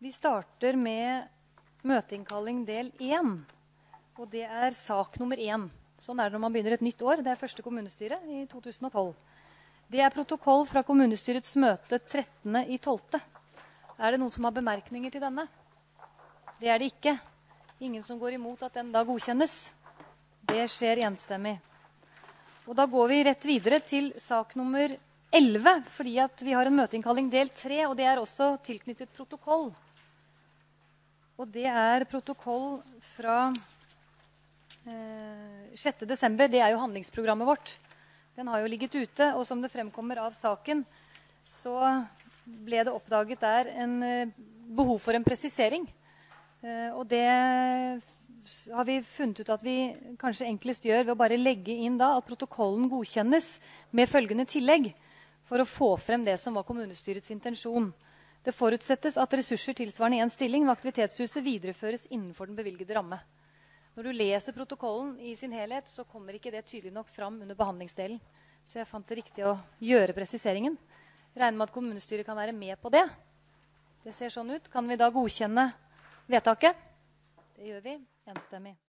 Vi starter med møteinnkalling del 1, og det er sak nummer 1. Sånn er det når man begynner et nytt år. Det er første kommunestyre i 2012. Det er protokoll fra kommunestyrets møte 13.12. Er det noen som har bemerkninger til denne? Det er det ikke. Ingen som går imot at den da godkjennes. Det skjer enstemmig. Og da går vi rett videre til sak nummer 11, fordi at vi har en møteinnkalling del 3, og det er også tilknyttet protokoll. Og det er protokoll fra 6. desember. Det er jo handlingsprogrammet vårt. Den har jo ligget ute, og som det fremkommer av saken, så ble det oppdaget der en behov for en presisering. Og det har vi funnet ut at vi kanskje enklest gjør ved å bare legge inn da at protokollen godkjennes med følgende tillegg for å få frem det som var kommunestyrets intensjon. Det forutsettes at ressurser tilsvarende en stilling ved aktivitetshuset videreføres innenfor den bevilgede ramme. Når du leser protokollen i sin helhet, så kommer ikke det tydelig nok fram under behandlingsdelen. Så jeg fant det riktig å gjøre presiseringen. Regner med at kommunestyret kan være med på det. Det ser sånn ut. Kan vi da godkjenne vedtaket? Det gjør vi enstemmig.